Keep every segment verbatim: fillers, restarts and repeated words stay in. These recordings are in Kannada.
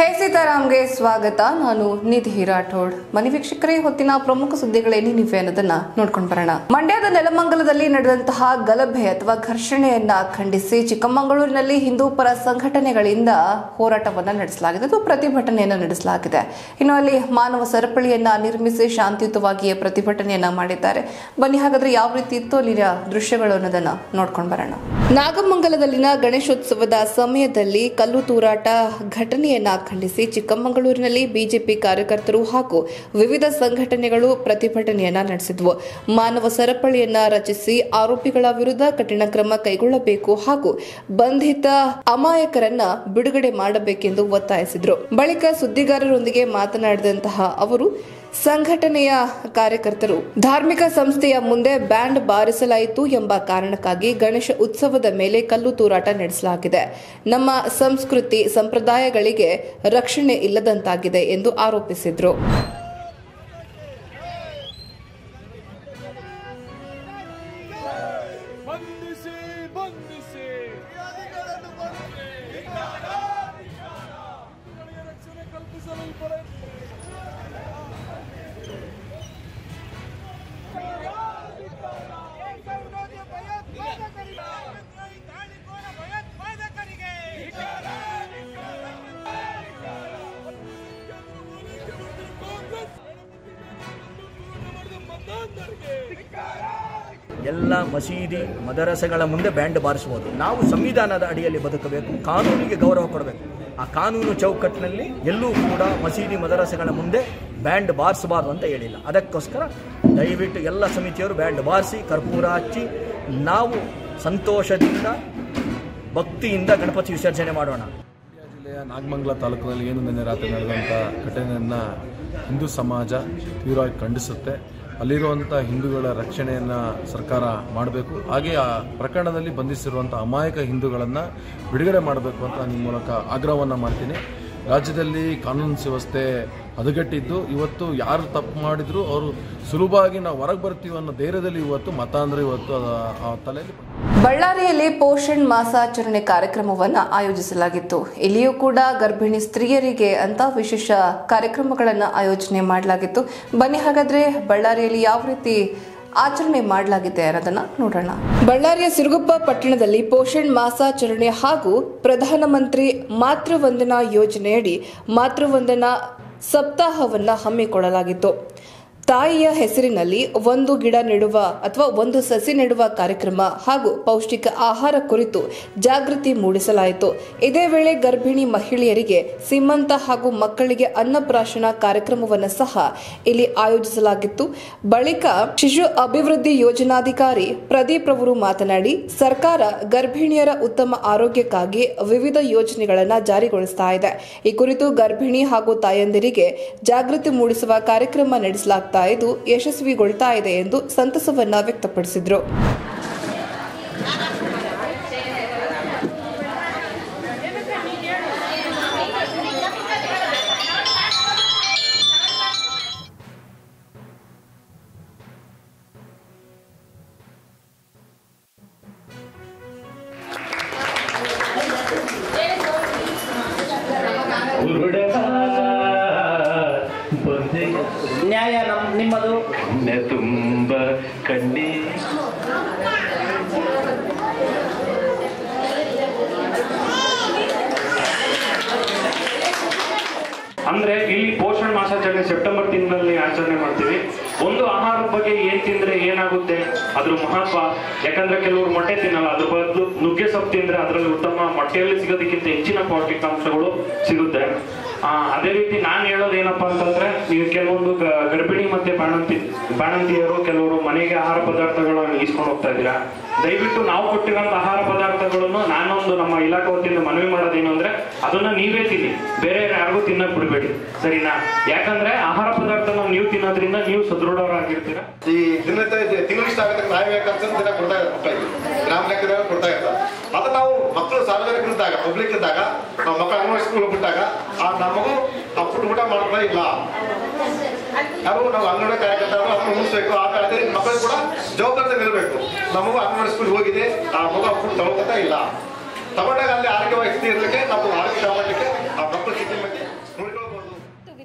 ಹೇ ಸೀತಾರಾಮ್ಗೆ ಸ್ವಾಗತ. ನಾನು ನಿಧಿ ರಾಠೋಡ್. ಮನಿ ವೀಕ್ಷಕರೇ, ಹೊತ್ತಿನ ಪ್ರಮುಖ ಸುದ್ದಿಗಳೇನಿವೆ ಅನ್ನೋದನ್ನ ನೋಡ್ಕೊಂಡು ಬರೋಣ. ಮಂಡ್ಯದ ನೆಲಮಂಗಲದಲ್ಲಿ ನಡೆದಂತಹ ಗಲಭೆ ಅಥವಾ ಘರ್ಷಣೆಯನ್ನ ಖಂಡಿಸಿ ಚಿಕ್ಕಮಗಳೂರಿನಲ್ಲಿ ಹಿಂದೂ ಪರ ಸಂಘಟನೆಗಳಿಂದ ಹೋರಾಟವನ್ನ ನಡೆಸಲಾಗಿದೆ ಅಥವಾ ಪ್ರತಿಭಟನೆಯನ್ನ ನಡೆಸಲಾಗಿದೆ. ಇನ್ನು ಅಲ್ಲಿ ಮಾನವ ಸರಪಳಿಯನ್ನ ನಿರ್ಮಿಸಿ ಶಾಂತಿಯುತವಾಗಿ ಪ್ರತಿಭಟನೆಯನ್ನ ಮಾಡಿದ್ದಾರೆ. ಬನ್ನಿ ಹಾಗಾದ್ರೆ ಯಾವ ರೀತಿ ಇತ್ತು ಅಲ್ಲಿನ ದೃಶ್ಯಗಳು ಅನ್ನೋದನ್ನ ನೋಡ್ಕೊಂಡು ಬರೋಣ. ನಾಗಮಂಗಲದಲ್ಲಿನ ಗಣೇಶೋತ್ಸವದ ಸಮಯದಲ್ಲಿ ಕಲ್ಲು ತೂರಾಟ ಘಟನೆಯನ್ನ ಖಂಡಿಸಿ ಚಿಕ್ಕಮಗಳೂರಿನಲ್ಲಿ ಬಿಜೆಪಿ ಕಾರ್ಯಕರ್ತರು ಹಾಗೂ ವಿವಿಧ ಸಂಘಟನೆಗಳು ಪ್ರತಿಭಟನೆಯನ್ನ ನಡೆಸಿದ್ವು. ಮಾನವ ಸರಪಳಿಯನ್ನ ರಚಿಸಿ ಆರೋಪಿಗಳ ವಿರುದ್ಧ ಕಠಿಣ ಕ್ರಮ ಕೈಗೊಳ್ಳಬೇಕು ಹಾಗೂ ಬಂಧಿತ ಅಮಾಯಕರನ್ನ ಬಿಡುಗಡೆ ಮಾಡಬೇಕೆಂದು ಒತ್ತಾಯಿಸಿದ್ರು. ಬಳಿಕ ಸುದ್ದಿಗಾರರೊಂದಿಗೆ ಮಾತನಾಡಿದಂತಹ ಅವರು, ಸಂಘಟನೆಯ ಕಾರ್ಯಕರ್ತರು ಧಾರ್ಮಿಕ ಸಂಸ್ಥೆಯ ಮುಂದೆ ಬ್ಯಾಂಡ್ ಬಾರಿಸಲಾಯಿತು ಎಂಬ ಕಾರಣಕ್ಕಾಗಿ ಗಣೇಶ ಉತ್ಸವದ ಮೇಲೆ ಕಲ್ಲು ತೂರಾಟ ನಡೆಸಲಾಗಿದೆ. ನಮ್ಮ ಸಂಸ್ಕೃತಿ ಸಂಪ್ರದಾಯಗಳಿಗೆ ರಕ್ಷಣೆ ಇಲ್ಲದಂತಾಗಿದೆ ಎಂದು ಆರೋಪಿಸಿದ್ರು. ಎಲ್ಲ ಮಸೀದಿ ಮದರಸೆಗಳ ಮುಂದೆ ಬ್ಯಾಂಡ್ ಬಾರಿಸಬಹುದು. ನಾವು ಸಂವಿಧಾನದ ಅಡಿಯಲ್ಲಿ ಬದುಕಬೇಕು, ಕಾನೂನಿಗೆ ಗೌರವ ಕೊಡಬೇಕು. ಆ ಕಾನೂನು ಚೌಕಟ್ಟಿನಲ್ಲಿ ಎಲ್ಲೂ ಕೂಡ ಮಸೀದಿ ಮದರಸೆಗಳ ಮುಂದೆ ಬ್ಯಾಂಡ್ ಬಾರಿಸಬಾರ್ದು ಅಂತ ಹೇಳಿಲ್ಲ. ಅದಕ್ಕೋಸ್ಕರ ದಯವಿಟ್ಟು ಎಲ್ಲ ಸಮಿತಿಯವರು ಬ್ಯಾಂಡ್ ಬಾರಿಸಿ ಕರ್ಪೂರ ಹಚ್ಚಿ ನಾವು ಸಂತೋಷದಿಂದ ಭಕ್ತಿಯಿಂದ ಗಣಪತಿ ವಿಸರ್ಜನೆ ಮಾಡೋಣ. ಮಂಡ್ಯ ಜಿಲ್ಲೆಯ ನಾಗಮಂಗಲ ತಾಲೂಕಿನಲ್ಲಿ ಏನು ನಿನ್ನೆ ರಾತ್ರಿ ನಡೆದಂಥ ಘಟನೆಯನ್ನು ಹಿಂದೂ ಸಮಾಜ ತೀವ್ರವಾಗಿ ಖಂಡಿಸುತ್ತೆ. ಅಲ್ಲಿರುವಂಥ ಹಿಂದೂಗಳ ರಕ್ಷಣೆಯನ್ನು ಸರ್ಕಾರ ಮಾಡಬೇಕು. ಹಾಗೆ ಆ ಪ್ರಕರಣದಲ್ಲಿ ಬಂಧಿಸಿರುವಂಥ ಅಮಾಯಕ ಹಿಂದೂಗಳನ್ನು ಬಿಡುಗಡೆ ಮಾಡಬೇಕು ಅಂತ ನಿಮ್ಮ ಮೂಲಕ ಆಗ್ರಹವನ್ನು ಮಾಡ್ತೀನಿ. ರಾಜ್ಯದಲ್ಲಿ ಕಾನೂನು ವ್ಯವಸ್ಥೆ ಹದಗೆಟ್ಟಿದ್ದು, ಇವತ್ತು ಯಾರು ತಪ್ಪು ಮಾಡಿದ್ರು ಅವರು ಸುಲಭವಾಗಿ ನಾವು ಹೊರಗೆ ಬರ್ತೀವಿ ಅನ್ನೋ ಧೈರ್ಯದಲ್ಲಿ ಇವತ್ತು ಮತ ಅಂದರೆ ಇವತ್ತು ಆ ತಲೆಯಲ್ಲಿ. ಬಳ್ಳಾರಿಯಲ್ಲಿ ಪೋಷಣ್ ಮಾಸಾಚರಣೆ ಕಾರ್ಯಕ್ರಮವನ್ನು ಆಯೋಜಿಸಲಾಗಿತ್ತು. ಇಲ್ಲಿಯೂ ಕೂಡ ಗರ್ಭಿಣಿ ಸ್ತ್ರೀಯರಿಗೆ ಅಂತ ವಿಶೇಷ ಕಾರ್ಯಕ್ರಮಗಳನ್ನು ಆಯೋಜನೆ ಮಾಡಲಾಗಿತ್ತು. ಬನ್ನಿ ಹಾಗಾದ್ರೆ ಬಳ್ಳಾರಿಯಲ್ಲಿ ಯಾವ ರೀತಿ ಆಚರಣೆ ಮಾಡಲಾಗಿದೆ ಅನ್ನೋದನ್ನ ನೋಡೋಣ. ಬಳ್ಳಾರಿಯ ಸಿರುಗುಪ್ಪ ಪಟ್ಟಣದಲ್ಲಿ ಪೋಷಣ್ ಮಾಸಾಚರಣೆ ಹಾಗೂ ಪ್ರಧಾನಮಂತ್ರಿ ಮಾತೃವಂದನಾ ಯೋಜನೆಯಡಿ ಮಾತೃವಂದನಾ ಸಪ್ತಾಹವನ್ನ ಹಮ್ಮಿಕೊಳ್ಳಲಾಗಿತ್ತು. ತಾಯಿಯ ಹೆಸರಿನಲ್ಲಿ ಒಂದು ಗಿಡ ನೆಡುವ ಅಥವಾ ಒಂದು ಸಸಿ ನೆಡುವ ಕಾರ್ಯಕ್ರಮ ಹಾಗೂ ಪೌಷ್ಟಿಕ ಆಹಾರ ಕುರಿತು ಜಾಗೃತಿ ಮೂಡಿಸಲಾಯಿತು. ಇದೇ ವೇಳೆ ಗರ್ಭಿಣಿ ಮಹಿಳೆಯರಿಗೆ ಸೀಮಂತ ಹಾಗೂ ಮಕ್ಕಳಿಗೆ ಅನ್ನಪ್ರಾಶನ ಕಾರ್ಯಕ್ರಮವನ್ನು ಸಹ ಇಲ್ಲಿ ಆಯೋಜಿಸಲಾಗಿತ್ತು. ಬಳಿಕ ಶಿಶು ಅಭಿವೃದ್ಧಿ ಯೋಜನಾಧಿಕಾರಿ ಪ್ರದೀಪ್ ಅವರು ಮಾತನಾಡಿ, ಸರ್ಕಾರ ಗರ್ಭಿಣಿಯರ ಉತ್ತಮ ಆರೋಗ್ಯಕ್ಕಾಗಿ ವಿವಿಧ ಯೋಜನೆಗಳನ್ನು ಜಾರಿಗೊಳಿಸ್ತಾ ಇದೆ. ಈ ಕುರಿತು ಗರ್ಭಿಣಿ ಹಾಗೂ ತಾಯಂದಿರಿಗೆ ಜಾಗೃತಿ ಮೂಡಿಸುವ ಕಾರ್ಯಕ್ರಮ ನಡೆಸಲಾಗುತ್ತದೆ. ಇದು ಯಶಸ್ವಿಗೊಳ್ತಾ ಇದೆ ಎಂದು ಸಂತಸವನ್ನ ವ್ಯಕ್ತಪಡಿಸಿದರು. ನ್ಯಾಯ ನಿಮ್ಮದು ತುಂಬ ಕಣ್ಣಿ ಅಂದ್ರೆ ಇಲ್ಲಿ ಪೋಷಣ್ ಮಾಸಾಚರಣೆ ಸೆಪ್ಟೆಂಬರ್ ತಿಂಗಳಲ್ಲಿ ಆಚರಣೆ ಮಾಡ್ತೀವಿ. ಒಂದು ಆಹಾರದ ಬಗ್ಗೆ ಏನ್ ತಿಂದ್ರೆ ಏನಾಗುತ್ತೆ ಅದ್ರ ಮಹತ್ವ. ಯಾಕಂದ್ರೆ ಕೆಲವರು ಮೊಟ್ಟೆ ತಿನ್ನಲ್ಲ, ಅದ್ರ ಬದಲು ನುಗ್ಗೆ ಸೊಪ್ಪು ತಿಂದ್ರೆ ಅದರಲ್ಲಿ ಉತ್ತಮ ಮೊಟ್ಟೆಯಲ್ಲಿ ಸಿಗೋದಕ್ಕಿಂತ ಹೆಚ್ಚಿನ ಪೌಷ್ಟಿಕಾಂಶಗಳು ಸಿಗುತ್ತೆ. ಆ ಅದೇ ರೀತಿ ನಾನು ಹೇಳೋದು ಏನಪ್ಪಾ ಅಂತಂದ್ರೆ, ನೀವು ಕೆಲವೊಂದು ಗರ್ಭಿಣಿ ಮತ್ತೆ ಬಾಣಂತಿ ಬಾಣಂತಿಯರು ಕೆಲವರು ಮನೆಗೆ ಆಹಾರ ಪದಾರ್ಥಗಳನ್ನು ಈಸ್ಕೊಂಡು ಹೋಗ್ತಾ ಇದ್ದೀರಾ. ದಯವಿಟ್ಟು ನಾವು ಕೊಟ್ಟಿರೋಂಥ ಆಹಾರ ಪದಾರ್ಥಗಳನ್ನು ನಾನೊಂದು ನಮ್ಮ ಇಲಾಖೆ ವತಿಯಿಂದ ಮನವಿ ಮಾಡೋದೇನು ಅಂದ್ರೆ, ಅದನ್ನ ನೀವೇ ತಿನ್ನಿ, ಬೇರೆ ಯಾರಿಗೂ ತಿನ್ನಕ್ ಬಿಡಬೇಡಿ, ಸರಿನಾ? ಯಾಕಂದ್ರೆ ಆಹಾರ ಪದಾರ್ಥನ ನೀವು ತಿನ್ನೋದ್ರಿಂದ ನೀವು ಸದೃಢರಾಗಿರ್ತೀರಾ. ಈ ದಿನ ತಿಂಗಳಿಷ್ಟ ಆಗತ್ತೆ ನಾವೇ ದಿನ ಕೊಡ್ತಾ ಇರ್ತಾರೆ, ಗ್ರಾಮ ಲೆಕ್ಕದಾಗ ಕೊಡ್ತಾ ಇರ್ತಾರೆ. ಅದು ನಾವು ಮಕ್ಕಳು ಸಾರ್ವಜನಿಕರಿದ್ದಾಗ ಪಬ್ಲಿಕ್ ಇದ್ದಾಗ ನಾವು ಮಕ್ಕಳು ಅಂಗನವಾಡಿ ಸ್ಕೂಲ್ ಬಿಟ್ಟಾಗ ಆ ನಮಗೂ ಆ ಫುಡ್ ಊಟ ಮಾಡೋದೇ ಇಲ್ಲ. ಯಾರು ನಾವು ಅಂಗನವಾಡಿ ಕಾರ್ಯಕರ್ತರು ಅದನ್ನು ಉಳಿಸ್ಬೇಕು. ಆ ಕಾಲದಲ್ಲಿ ಮಕ್ಕಳು ಕೂಡ ಜವಾಬ್ದಾರಿ ಇರಬೇಕು. ನಮಗೂ ಅಂಗನವಾಡಿ ಸ್ಕೂಲ್ ಹೋಗಿದೆ, ಆ ಮಗು ಫುಡ್ ತಗೊಳ್ತಾ ಇಲ್ಲ. ತಗೊಂಡಾಗ ಅಲ್ಲಿ ಆರೋಗ್ಯವಾಗಿ ಸ್ಥಿತಿ ಇರಲಿಕ್ಕೆ ನಾವು ಆರೋಗ್ಯ ತಗೊಳ್ಳಿಕ್ಕೆ ಆ ಮಕ್ಕಳು ಸ್ಥಿತಿ ಬಗ್ಗೆ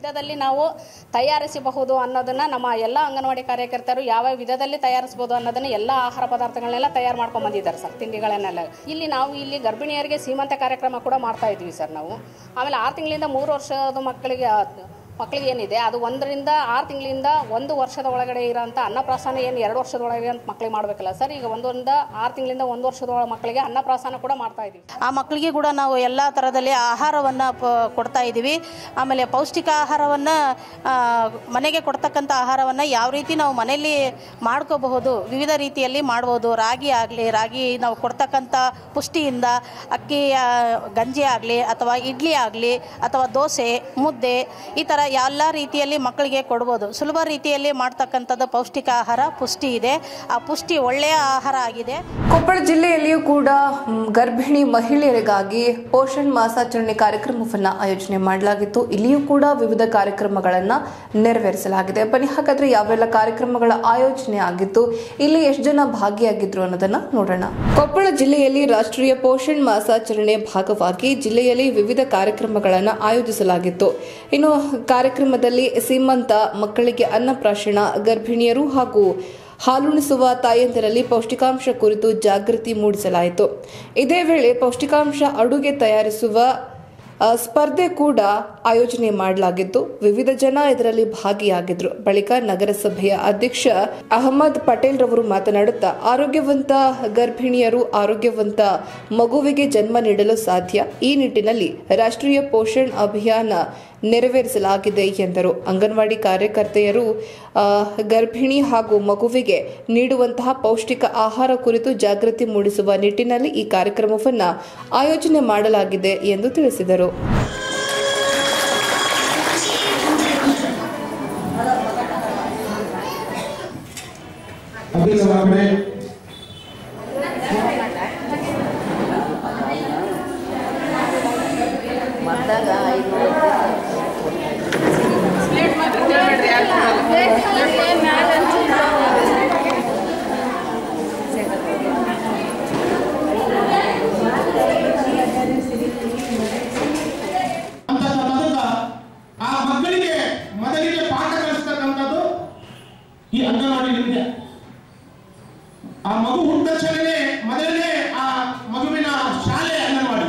ವಿಧದಲ್ಲಿ ನಾವು ತಯಾರಿಸಬಹುದು ಅನ್ನೋದನ್ನು ನಮ್ಮ ಎಲ್ಲ ಅಂಗನವಾಡಿ ಕಾರ್ಯಕರ್ತರು ಯಾವ ವಿಧದಲ್ಲಿ ತಯಾರಿಸ್ಬೋದು ಅನ್ನೋದನ್ನು ಎಲ್ಲ ಆಹಾರ ಪದಾರ್ಥಗಳನ್ನೆಲ್ಲ ತಯಾರು ಮಾಡ್ಕೊಂಡು ಬಂದಿದ್ದಾರೆ ಸರ್, ತಿಂಡಿಗಳನ್ನೆಲ್ಲ. ಇಲ್ಲಿ ನಾವು ಇಲ್ಲಿ ಗರ್ಭಿಣಿಯರಿಗೆ ಸೀಮಂತ ಕಾರ್ಯಕ್ರಮ ಕೂಡ ಮಾಡ್ತಾ ಇದ್ವಿ ಸರ್ ನಾವು. ಆಮೇಲೆ ಆರು ತಿಂಗಳಿಂದ ಮೂರು ವರ್ಷದ ಮಕ್ಕಳಿಗೆ ಮಕ್ಕಳಿಗೆ ಏನಿದೆ ಅದು ಒಂದರಿಂದ ಆರು ತಿಂಗಳಿಂದ ಒಂದು ವರ್ಷದ ಒಳಗಡೆ ಇರೋಂಥ ಅನ್ನಪ್ರಾಸನ ಏನು ಎರಡು ವರ್ಷದ ಒಳಗೆ ಅಂತ ಮಕ್ಕಳಿಗೆ ಮಾಡಬೇಕಲ್ಲ ಸರ್. ಈಗ ಒಂದೊಂದು ಆರು ತಿಂಗಳಿಂದ ಒಂದು ವರ್ಷದ ಮಕ್ಕಳಿಗೆ ಅನ್ನಪ್ರಾಸನ ಕೂಡ ಮಾಡ್ತಾ ಇದ್ದೀವಿ. ಆ ಮಕ್ಕಳಿಗೆ ಕೂಡ ನಾವು ಎಲ್ಲ ಥರದಲ್ಲಿ ಆಹಾರವನ್ನು ಕೊಡ್ತಾ ಇದ್ದೀವಿ. ಆಮೇಲೆ ಪೌಷ್ಟಿಕ ಆಹಾರವನ್ನು ಮನೆಗೆ ಕೊಡ್ತಕ್ಕಂಥ ಆಹಾರವನ್ನು ಯಾವ ರೀತಿ ನಾವು ಮನೆಯಲ್ಲಿ ಮಾಡ್ಕೋಬಹುದು, ವಿವಿಧ ರೀತಿಯಲ್ಲಿ ಮಾಡ್ಬೋದು. ರಾಗಿ ಆಗಲಿ, ರಾಗಿ ನಾವು ಕೊಡ್ತಕ್ಕಂಥ ಪುಷ್ಟಿಯಿಂದ ಅಕ್ಕಿ ಗಂಜಿ ಆಗಲಿ ಅಥವಾ ಇಡ್ಲಿ ಆಗಲಿ ಅಥವಾ ದೋಸೆ, ಮುದ್ದೆ, ಈ ಥರ ಎಲ್ಲ ರೀತಿಯಲ್ಲಿ ಮಕ್ಕಳಿಗೆ ಕೊಡ್ಬೋದು. ಸುಲಭ ರೀತಿಯಲ್ಲಿ ಮಾಡ್ತಕ್ಕಂಥದ್ದು ಪೌಷ್ಟಿಕ ಆಹಾರ, ಪುಷ್ಟಿ ಇದೆ. ಆ ಪುಷ್ಟಿ ಒಳ್ಳೆಯ ಆಹಾರ ಆಗಿದೆ. ಕೊಪ್ಪಳ ಜಿಲ್ಲೆಯಲ್ಲಿಯೂ ಕೂಡ ಗರ್ಭಿಣಿ ಮಹಿಳೆಯರಿಗಾಗಿ ಪೋಷಣ್ ಮಾಸಾಚರಣೆ ಕಾರ್ಯಕ್ರಮವನ್ನು ಆಯೋಜನೆ ಮಾಡಲಾಗಿತ್ತು. ಇಲ್ಲಿಯೂ ಕೂಡ ವಿವಿಧ ಕಾರ್ಯಕ್ರಮಗಳನ್ನು ನೆರವೇರಿಸಲಾಗಿದೆ. ಬನ್ನಿ ಹಾಗಾದ್ರೆ ಯಾವೆಲ್ಲ ಕಾರ್ಯಕ್ರಮಗಳ ಆಯೋಜನೆ ಆಗಿತ್ತು, ಇಲ್ಲಿ ಎಷ್ಟು ಜನ ಭಾಗಿಯಾಗಿದ್ರು ಅನ್ನೋದನ್ನ ನೋಡೋಣ. ಕೊಪ್ಪಳ ಜಿಲ್ಲೆಯಲ್ಲಿ ರಾಷ್ಟ್ರೀಯ ಪೋಷಣ್ ಮಾಸಾಚರಣೆ ಭಾಗವಾಗಿ ಜಿಲ್ಲೆಯಲ್ಲಿ ವಿವಿಧ ಕಾರ್ಯಕ್ರಮಗಳನ್ನು ಆಯೋಜಿಸಲಾಗಿತ್ತು. ಇನ್ನು ಕಾರ್ಯಕ್ರಮದಲ್ಲಿ ಸೀಮಂತ, ಮಕ್ಕಳಿಗೆ ಅನ್ನಪ್ರಾಶನ, ಗರ್ಭಿಣಿಯರು ಹಾಗೂ ಹಾಲುಣಿಸುವ ತಾಯಂದಿರಲ್ಲಿ ಪೌಷ್ಟಿಕಾಂಶ ಕುರಿತು ಜಾಗೃತಿ ಮೂಡಿಸಲಾಯಿತು. ಇದೇ ವೇಳೆ ಪೌಷ್ಟಿಕಾಂಶ ಅಡುಗೆ ತಯಾರಿಸುವ ಸ್ಪರ್ಧೆ ಕೂಡ ಆಯೋಜನೆ ಮಾಡಲಾಗಿತ್ತು. ವಿವಿಧ ಜನ ಇದರಲ್ಲಿ ಭಾಗಿಯಾಗಿದ್ರು. ಬಳಿಕ ನಗರಸಭೆಯ ಅಧ್ಯಕ್ಷ ಅಹಮದ್ ಪಟೇಲ್ ರವರು ಮಾತನಾಡುತ್ತಾ, ಆರೋಗ್ಯವಂತ ಗರ್ಭಿಣಿಯರು ಆರೋಗ್ಯವಂತ ಮಗುವಿಗೆ ಜನ್ಮ ನೀಡಲು ಸಾಧ್ಯ. ಈ ನಿಟ್ಟಿನಲ್ಲಿ ರಾಷ್ಟ್ರೀಯ ಪೋಷಣ್ ಅಭಿಯಾನ ನೆರವೇರಿಸಲಾಗಿದೆ ಎಂದರು. ಅಂಗನವಾಡಿ ಕಾರ್ಯಕರ್ತೆಯರು ಗರ್ಭಿಣಿ ಹಾಗೂ ಮಗುವಿಗೆ ನೀಡುವಂತಹ ಪೌಷ್ಟಿಕ ಆಹಾರ ಕುರಿತು ಜಾಗೃತಿ ಮೂಡಿಸುವ ನಿಟ್ಟಿನಲ್ಲಿ ಈ ಕಾರ್ಯಕ್ರಮವನ್ನು ಆಯೋಜನೆ ಮಾಡಲಾಗಿದೆ ಎಂದು ತಿಳಿಸಿದರು. ಆ ಮಕ್ಕಳಿಗೆ ಮೊದಲಿಗೆ ಪಾಠ ಕಲಿಸ್ತಕ್ಕಂಥದ್ದು ಈ ಅಂಗನವಾಡಿ ವಿದ್ಯೆ. ಆ ಮಗು ಹುಟ್ಟ ತಕ್ಷಣವೇ ಮೊದಲನೇ ಆ ಮಗುವಿನ ಶಾಲೆ ಅಂಗನವಾಡಿ.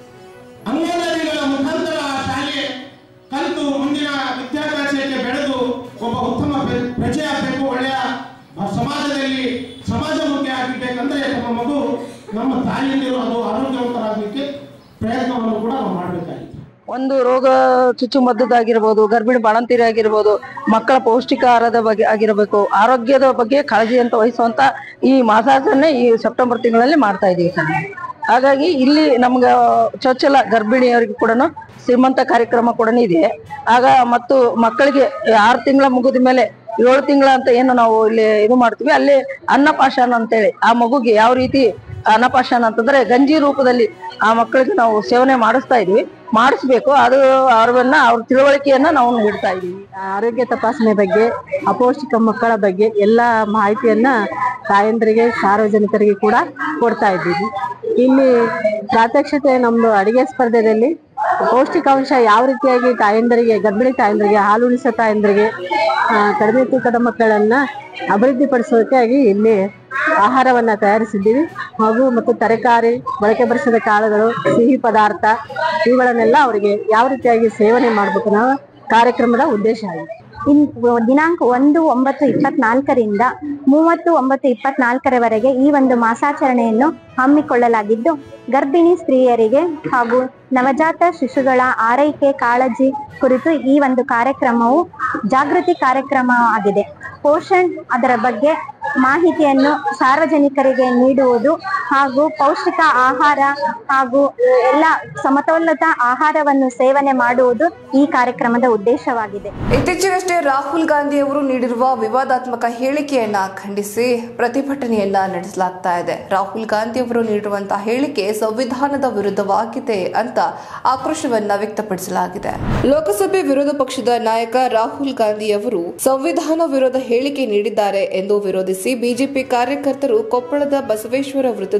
ಅಂಗನವಾಡಿಗಳ ಮುಖಾಂತರ ಶಾಲೆ ಕಲಿತು ಮುಂದಿನ ವಿದ್ಯಾಭ್ಯಾಸಕ್ಕೆ ಬೆಳೆದು ಒಬ್ಬ ಉತ್ತಮ ಪ್ರಜೆ ಆಗಬೇಕು, ಒಳ್ಳೆಯ ಸಮಾಜದಲ್ಲಿ ಸಮಾಜಮುಖಿ ಆಗಬೇಕಂದ್ರೆ ನಮ್ಮ ಮಗು, ನಮ್ಮ ತಾಯಿಯಂದಿರು ಅದು ಆರೋಗ್ಯವಂತರಾಗಲಿಕ್ಕೆ ಪ್ರಯತ್ನವನ್ನು ಕೂಡ ನಾವು ಮಾಡಬೇಕಾಗಿತ್ತು. ಒಂದು ರೋಗ ಚುಚ್ಚುಮದ್ದುದಾಗಿರ್ಬೋದು, ಗರ್ಭಿಣಿ ಬಾಣಂತಿಯರು ಆಗಿರ್ಬೋದು, ಮಕ್ಕಳ ಪೌಷ್ಟಿಕ ಆಹಾರದ ಬಗ್ಗೆ ಆಗಿರಬೇಕು, ಆರೋಗ್ಯದ ಬಗ್ಗೆ ಕಾಳಜಿ ಅಂತ ವಹಿಸುವಂತ ಈ ಮಾಸಾಚರಣೆ ಈ ಸೆಪ್ಟೆಂಬರ್ ತಿಂಗಳಲ್ಲಿ ಮಾಡ್ತಾ ಇದೀವಿ ಸರ್. ಹಾಗಾಗಿ ಇಲ್ಲಿ ನಮ್ಗೆ ಚೊಚ್ಚಲ ಗರ್ಭಿಣಿಯವರಿಗೆ ಕೂಡ ಶ್ರೀಮಂತ ಕಾರ್ಯಕ್ರಮ ಕೂಡ ಇದೆ. ಆಗ ಮತ್ತು ಮಕ್ಕಳಿಗೆ ಆರು ತಿಂಗಳ ಮುಗಿದ ಮೇಲೆ ಏಳು ತಿಂಗಳ ಅಂತ ಏನು ನಾವು ಇಲ್ಲಿ ಇದು ಮಾಡ್ತೀವಿ, ಅಲ್ಲಿ ಅನ್ನಪಾಶನ ಅಂತೇಳಿ ಆ ಮಗುಗೆ ಯಾವ ರೀತಿ ಅನ್ನಪಾಶನ ಅಂತಂದ್ರೆ ಗಂಜಿ ರೂಪದಲ್ಲಿ ಆ ಮಕ್ಕಳಿಗೆ ನಾವು ಸೇವನೆ ಮಾಡಿಸ್ತಾ ಇದೀವಿ, ಮಾಡಿಸ್ಬೇಕು. ಅದು ಅವ್ರನ್ನ ಅವ್ರ ತಿಳುವಳಿಕೆಯನ್ನ ನಾವು ನೀಡ್ತಾ ಇದೀವಿ. ಆರೋಗ್ಯ ತಪಾಸಣೆ ಬಗ್ಗೆ, ಅಪೌಷ್ಟಿಕ ಮಕ್ಕಳ ಬಗ್ಗೆ ಎಲ್ಲ ಮಾಹಿತಿಯನ್ನ ತಾಯಂದ್ರಿಗೆ, ಸಾರ್ವಜನಿಕರಿಗೆ ಕೂಡ ಕೊಡ್ತಾ ಇದ್ದೀವಿ. ಇಲ್ಲಿ ಪ್ರಾತ್ಯಕ್ಷತೆ ನಮ್ದು ಅಡಿಗೆ ಸ್ಪರ್ಧೆಯಲ್ಲಿ ಪೌಷ್ಟಿಕಾಂಶ ಯಾವ ರೀತಿಯಾಗಿ ತಾಯಂದರಿಗೆ, ಗರ್ಭಿಣಿ ತಾಯಂದರಿಗೆ, ಹಾಲುಣಿಸೋ ತಾಯಂದರಿಗೆ, ಕಡಿಮೆ ತೂಕದ ಮಕ್ಕಳನ್ನ ಅಭಿವೃದ್ಧಿಪಡಿಸೋದಕ್ಕಾಗಿ ಇಲ್ಲಿ ಆಹಾರವನ್ನ ತಯಾರಿಸಿದ್ದೀವಿ. ಹಾಗೂ ಮತ್ತು ತರಕಾರಿ, ಬಳಕೆ ಬರಿಸಿದ ಕಾಳುಗಳು, ಸಿಹಿ ಪದಾರ್ಥ ಇವುಗಳನ್ನೆಲ್ಲ ಅವರಿಗೆ ಯಾವ ರೀತಿಯಾಗಿ ಸೇವನೆ ಮಾಡಬೇಕು ಅನ್ನೋ ಕಾರ್ಯಕ್ರಮದ ಉದ್ದೇಶ ಆಗಿದೆ. ಇನ್ ದಿನಾಂಕ ಒಂದು ಒಂಬತ್ತು ಇಪ್ಪತ್ನಾಲ್ಕರಿಂದ ಮೂವತ್ತು ಒಂಬತ್ತು ಇಪ್ಪತ್ನಾಲ್ಕರವರೆಗೆ ಈ ಒಂದು ಮಾಸಾಚರಣೆಯನ್ನು ಹಮ್ಮಿಕೊಳ್ಳಲಾಗಿದ್ದು, ಗರ್ಭಿಣಿ ಸ್ತ್ರೀಯರಿಗೆ ಹಾಗೂ ನವಜಾತ ಶಿಶುಗಳ ಆರೈಕೆ ಕಾಳಜಿ ಕುರಿತು ಈ ಒಂದು ಕಾರ್ಯಕ್ರಮವು ಜಾಗೃತಿ ಕಾರ್ಯಕ್ರಮ ಆಗಿದೆ. ಪೋಷಣ್ ಅದರ ಬಗ್ಗೆ ಮಾಹಿತಿಯನ್ನು ಸಾರ್ವಜನಿಕರಿಗೆ ನೀಡುವುದು ಹಾಗೂ ಪೌಷ್ಟಿಕ ಆಹಾರ ಹಾಗೂ ಎಲ್ಲ ಸಮತೋಲಿತ ಆಹಾರವನ್ನು ಸೇವನೆ ಮಾಡುವುದು ಈ ಕಾರ್ಯಕ್ರಮದ ಉದ್ದೇಶವಾಗಿದೆ. ಇತ್ತೀಚೆಗಷ್ಟೇ ರಾಹುಲ್ ಗಾಂಧಿ ಅವರು ನೀಡಿರುವ ವಿವಾದಾತ್ಮಕ ಹೇಳಿಕೆಯನ್ನ ಖಂಡಿಸಿ ಪ್ರತಿಭಟನೆಯನ್ನ ನಡೆಸಲಾಗ್ತಾ ಇದೆ. ರಾಹುಲ್ ಗಾಂಧಿ ಅವರು ನೀಡಿರುವಂತಹ ಹೇಳಿಕೆ ಸಂವಿಧಾನದ ವಿರುದ್ಧವಾಗಿದೆ ಅಂತ ಆಕ್ರೋಶವನ್ನ ವ್ಯಕ್ತಪಡಿಸಲಾಗಿದೆ. ಲೋಕಸಭೆ ವಿರೋಧ ಪಕ್ಷದ ನಾಯಕ ರಾಹುಲ್ ಗಾಂಧಿ ಅವರು ಸಂವಿಧಾನ ವಿರೋಧ ಹೇಳಿಕೆ ನೀಡಿದ್ದಾರೆ ಎಂದು ವಿರೋಧಿಸಿ ಬಿಜೆಪಿ ಕಾರ್ಯಕರ್ತರು ಕೊಪ್ಪಳದ ಬಸವೇಶ್ವರ ವೃತ್ತದ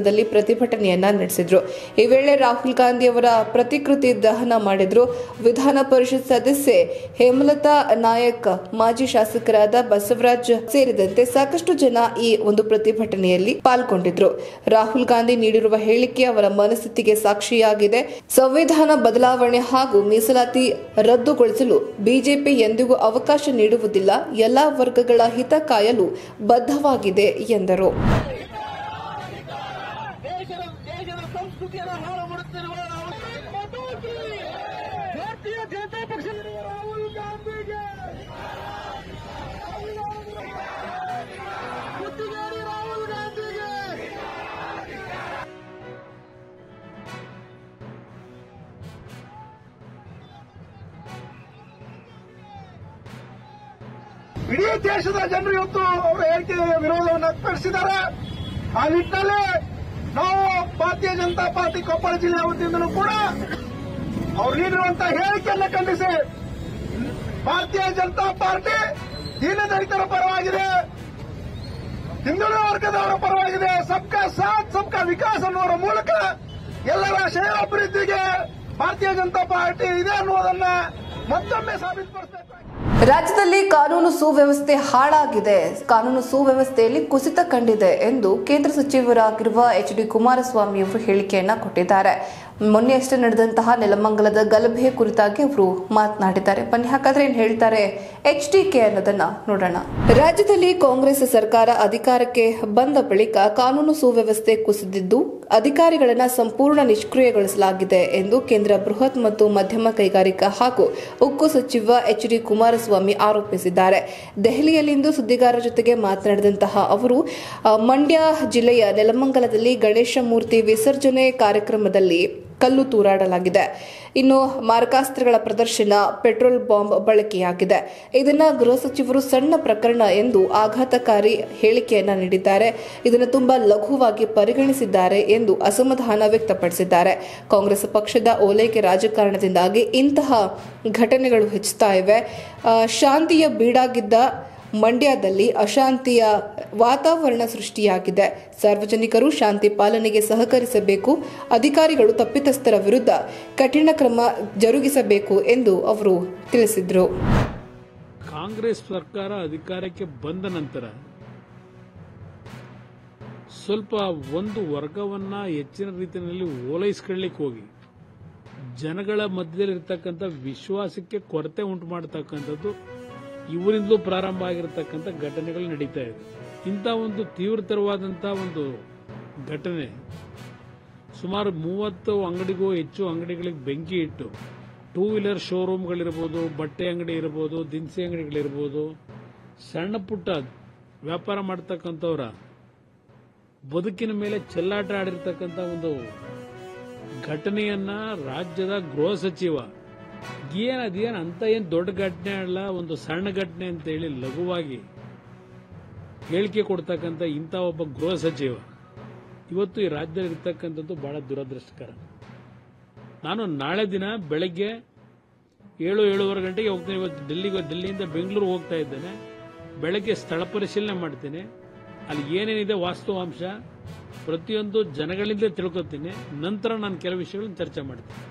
ಕೇಂದ್ರದಲ್ಲಿ ಪ್ರತಿಭಟನೆಯನ್ನ ನಡೆಸಿದ್ರು. ಈ ವೇಳೆ ರಾಹುಲ್ ಗಾಂಧಿ ಅವರ ಪ್ರತಿಕೃತಿ ದಹನ ಮಾಡಿದ್ರು. ವಿಧಾನ ಪರಿಷತ್ ಸದಸ್ಯೆ ಹೇಮಲತಾ ನಾಯಕ್, ಮಾಜಿ ಶಾಸಕರಾದ ಬಸವರಾಜ್ ಸೇರಿದಂತೆ ಸಾಕಷ್ಟು ಜನ ಈ ಒಂದು ಪ್ರತಿಭಟನೆಯಲ್ಲಿ ಪಾಲ್ಗೊಂಡಿದ್ರು. ರಾಹುಲ್ ಗಾಂಧಿ ನೀಡಿರುವ ಹೇಳಿಕೆ ಅವರ ಮನಸ್ಥಿತಿಗೆ ಸಾಕ್ಷಿಯಾಗಿದೆ. ಸಂವಿಧಾನ ಬದಲಾವಣೆ ಹಾಗೂ ಮೀಸಲಾತಿ ರದ್ದುಗೊಳಿಸಲು ಬಿಜೆಪಿ ಎಂದಿಗೂ ಅವಕಾಶ ನೀಡುವುದಿಲ್ಲ. ಎಲ್ಲಾ ವರ್ಗಗಳ ಹಿತ ಕಾಯಲು ಬದ್ಧವಾಗಿದೆ ಎಂದರು. ಇಡೀ ದೇಶದ ಜನರು ಇವತ್ತು ಅವರ ಹೇಳಿಕೆಗೆ ವಿರೋಧವನ್ನು ವ್ಯಕ್ತಪಡಿಸಿದ್ದಾರೆ. ಆ ನಿಟ್ಟಿನಲ್ಲಿ ನಾವು ಭಾರತೀಯ ಜನತಾ ಪಾರ್ಟಿ ಕೊಪ್ಪಳ ಜಿಲ್ಲೆಯ ವತಿಯಿಂದಲೂ ಕೂಡ ಅವರು ನೀಡಿರುವಂತಹ ಹೇಳಿಕೆಯನ್ನು ಖಂಡಿಸಿ ಭಾರತೀಯ ಜನತಾ ಪಾರ್ಟಿ ದೀನದಲಿತರ ಪರವಾಗಿದೆ, ಹಿಂದುಳಿದ ವರ್ಗದವರ ಪರವಾಗಿದೆ. ಸಬ್ಕಾ ಸಾಥ್ ಸಬ್ಕಾ ವಿಕಾಸ್ ಅನ್ನುವ ಮೂಲಕ ಎಲ್ಲರ ಶ್ರೇಯೋಭಿವೃದ್ಧಿಗೆ ಭಾರತೀಯ ಜನತಾ ಪಾರ್ಟಿ ಇದೆ ಅನ್ನುವುದನ್ನ ಮತ್ತೊಮ್ಮೆ ಸಾಬೀತುಪಡಿಸಬೇಕು. ರಾಜ್ಯದಲ್ಲಿ ಕಾನೂನು ಸುವ್ಯವಸ್ಥೆ ಹಾಳಾಗಿದೆ, ಕಾನೂನು ಸುವ್ಯವಸ್ಥೆಯಲ್ಲಿ ಕುಸಿತ ಕಂಡಿದೆ ಎಂದು ಕೇಂದ್ರ ಸಚಿವರಾಗಿರುವ ಎಚ್ ಡಿ ಕುಮಾರಸ್ವಾಮಿ ಅವರು ಹೇಳಿಕೆಯನ್ನ ಕೊಟ್ಟಿದ್ದಾರೆ. ಮೊನ್ನೆಯಷ್ಟೇ ನಡೆದಂತಹ ನೆಲಮಂಗಲದ ಗಲಭೆ ಕುರಿತಾಗಿ ಅವರು ಮಾತನಾಡಿದ್ದಾರೆ. ಬನ್ನಿ ಹಾಗಾದ್ರೆ ಏನ್ ಹೇಳ್ತಾರೆ ಎಚ್ ಡಿ ಕೆ ಅನ್ನೋದನ್ನ ನೋಡೋಣ. ರಾಜ್ಯದಲ್ಲಿ ಕಾಂಗ್ರೆಸ್ ಸರ್ಕಾರ ಅಧಿಕಾರಕ್ಕೆ ಬಂದ ಬಳಿಕ ಕಾನೂನು ಸುವ್ಯವಸ್ಥೆ ಕುಸಿದಿದ್ದು ಅಧಿಕಾರಿಗಳನ್ನ ಸಂಪೂರ್ಣ ನಿಷ್ಕ್ರಿಯಗೊಳಿಸಲಾಗಿದೆ ಎಂದು ಕೇಂದ್ರ ಬೃಹತ್ ಮತ್ತು ಮಧ್ಯಮ ಕೈಗಾರಿಕಾ ಹಾಗೂ ಉಕ್ಕು ಸಚಿವ ಎಚ್ ಡಿ ಕುಮಾರಸ್ವಾಮಿ ಆರೋಪಿಸಿದ್ದಾರೆ. ದೆಹಲಿಯಲ್ಲಿಂದು ಸುದ್ದಿಗಾರರ ಜೊತೆಗೆ ಮಾತನಾಡಿದಂತಹ ಅವರು ಮಂಡ್ಯ ಜಿಲ್ಲೆಯ ನೆಲಮಂಗಲದಲ್ಲಿ ಗಣೇಶ ಮೂರ್ತಿ ವಿಸರ್ಜನೆ ಕಾರ್ಯಕ್ರಮದಲ್ಲಿ ಕಲ್ಲು ತೂರಾಡಲಾಗಿದೆ. ಇನ್ನು ಮಾರಕಾಸ್ತ್ರಗಳ ಪ್ರದರ್ಶನ, ಪೆಟ್ರೋಲ್ ಬಾಂಬ್ ಬಳಕೆಯಾಗಿದೆ. ಇದನ್ನ ಗೃಹ ಸಚಿವರು ಸಣ್ಣ ಪ್ರಕರಣ ಎಂದು ಆಘಾತಕಾರಿ ಹೇಳಿಕೆಯನ್ನ ನೀಡಿದ್ದಾರೆ. ಇದನ್ನು ತುಂಬಾ ಲಘುವಾಗಿ ಪರಿಗಣಿಸಿದ್ದಾರೆ ಎಂದು ಅಸಮಾಧಾನ ವ್ಯಕ್ತಪಡಿಸಿದ್ದಾರೆ. ಕಾಂಗ್ರೆಸ್ ಪಕ್ಷದ ಓಲೈಕೆ ರಾಜಕಾರಣದಿಂದಾಗಿ ಇಂತಹ ಘಟನೆಗಳು ಹೆಚ್ಚುತ್ತಾ ಇವೆ. ಶಾಂತಿಯ ಬೀಡಾಗಿದ್ದ ಮಂಡ್ಯದಲ್ಲಿ ಅಶಾಂತಿಯ ವಾತಾವರಣ ಸೃಷ್ಟಿಯಾಗಿದೆ. ಸಾರ್ವಜನಿಕರು ಶಾಂತಿ ಪಾಲನೆಗೆ ಸಹಕರಿಸಬೇಕು. ಅಧಿಕಾರಿಗಳು ತಪ್ಪಿತಸ್ಥರ ವಿರುದ್ಧ ಕಠಿಣ ಕ್ರಮ ಜರುಗಿಸಬೇಕು ಎಂದು ಅವರು ತಿಳಿಸಿದರು. ಕಾಂಗ್ರೆಸ್ ಸರ್ಕಾರ ಅಧಿಕಾರಕ್ಕೆ ಬಂದ ನಂತರ ಸ್ವಲ್ಪ ಒಂದು ವರ್ಗವನ್ನ ಹೆಚ್ಚಿನ ರೀತಿಯಲ್ಲಿ ಓಲೈಸ್ಕೊಳ್ಳಿಕ್ಕೆ ಹೋಗಿ ಜನಗಳ ಮಧ್ಯದಲ್ಲಿರ್ತಕ್ಕಂಥ ವಿಶ್ವಾಸಕ್ಕೆ ಕೊರತೆ ಉಂಟು ಮಾಡತಕ್ಕಂಥದ್ದು ಇವರಿಂದಲೂ ಪ್ರಾರಂಭ ಆಗಿರತಕ್ಕಂಥ ಘಟನೆಗಳು ನಡೀತಾ ಇದೆ. ಇಂಥ ಒಂದು ತೀವ್ರತರವಾದಂತಹ ಒಂದು ಘಟನೆ ಸುಮಾರು ಮೂವತ್ತು ಅಂಗಡಿಗೂ ಹೆಚ್ಚು ಅಂಗಡಿಗಳಿಗೆ ಬೆಂಕಿ ಇಟ್ಟು ಟೂ ವೀಲರ್ ಶೋರೂಮ್ಗಳಿರ್ಬೋದು, ಬಟ್ಟೆ ಅಂಗಡಿ ಇರ್ಬೋದು, ದಿನಸಿ ಅಂಗಡಿಗಳಿರ್ಬೋದು, ಸಣ್ಣ ಪುಟ್ಟ ವ್ಯಾಪಾರ ಮಾಡ್ತಕ್ಕಂಥವ್ರ ಬದುಕಿನ ಮೇಲೆ ಚೆಲ್ಲಾಟ ಆಡಿರ್ತಕ್ಕಂಥ ಒಂದು ಘಟನೆಯನ್ನ ರಾಜ್ಯದ ಗೃಹ ಸಚಿವ ಏನ್ ಅದೇನು ಅಂತ ಏನ್ ದೊಡ್ಡ ಘಟನೆ ಅಲ್ಲ, ಒಂದು ಸಣ್ಣ ಘಟನೆ ಅಂತ ಹೇಳಿ ಲಘುವಾಗಿ ಹೇಳಿಕೆ ಕೊಡ್ತಕ್ಕಂಥ ಇಂಥ ಒಬ್ಬ ಗೃಹ ಸಚಿವ ಇವತ್ತು ಈ ರಾಜ್ಯದಲ್ಲಿ ಇರ್ತಕ್ಕಂಥದ್ದು ಬಹಳ ದುರದೃಷ್ಟಕರ. ನಾನು ನಾಳೆ ದಿನ ಬೆಳಗ್ಗೆ ಏಳು ಏಳುವರೆ ಗಂಟೆಗೆ ಹೋಗ್ತೇನೆ. ಇವತ್ತು ಡೆಲ್ಲಿಗೆ ಡೆಲ್ಲಿಯಿಂದ ಬೆಂಗಳೂರು ಹೋಗ್ತಾ ಇದ್ದೇನೆ. ಬೆಳಗ್ಗೆ ಸ್ಥಳ ಪರಿಶೀಲನೆ ಮಾಡ್ತೇನೆ. ಅಲ್ಲಿ ಏನೇನಿದೆ ವಾಸ್ತವಾಂಶ ಪ್ರತಿಯೊಂದು ಜನಗಳಿಂದ ತಿಳ್ಕೊತೀನಿ. ನಂತರ ನಾನು ಕೆಲವು ವಿಷಯಗಳನ್ನು ಚರ್ಚೆ ಮಾಡ್ತೀನಿ.